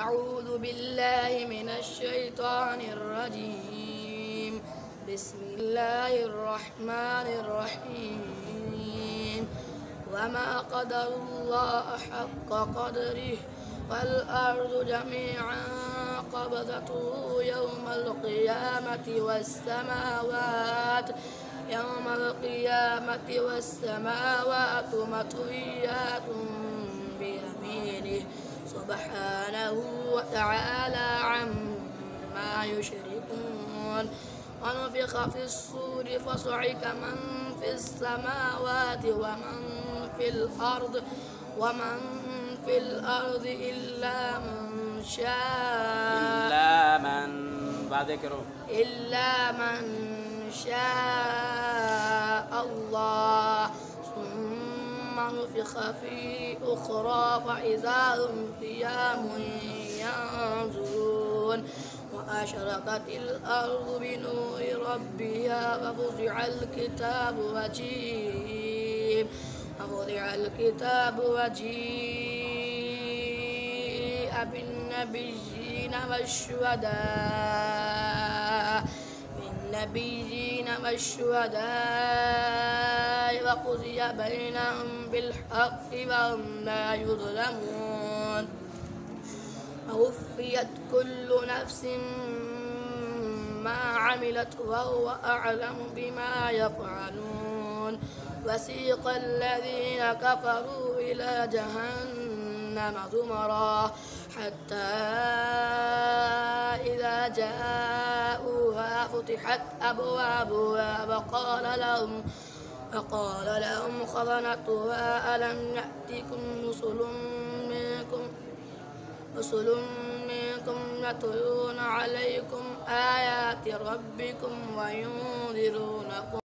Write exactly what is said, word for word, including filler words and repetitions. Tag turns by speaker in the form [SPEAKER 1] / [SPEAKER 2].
[SPEAKER 1] أعوذ بالله من الشيطان الرجيم. بسم الله الرحمن الرحيم. وما قدر الله حق قدره والأرض جميعا قبضته يوم القيامة والسماوات يوم القيامة والسماوات مطويات بيمينه سبحانه وتعالى عما يشركون. ونفخ في الصور فصعق من في السماوات ومن في الأرض ومن في الأرض إلا من شاء
[SPEAKER 2] إلا من بعد ذكره
[SPEAKER 1] إلا من شاء الله ثم نفخ في أخرى فإذا هم قيام ينظرون. وأشرقت الأرض بنور ربها وفزع الكتاب وجيء ووضع الكتاب وجيء بالنبيين والشهداء بالنبيين والشهداء وقضي بينهم بالحق وهم لا يظلمون. ووفيت كل نفس ما عملت وهو أعلم بما يفعلون. وسيق الذين كفروا إلى جهنم زمرا حتى إذا جاءوها فتحت أبوابها وقال لهم وقال لهم خزنتها ألم يأتكم رسل منكم رسل منكم يتلون عليكم آيات ربكم وينذرونكم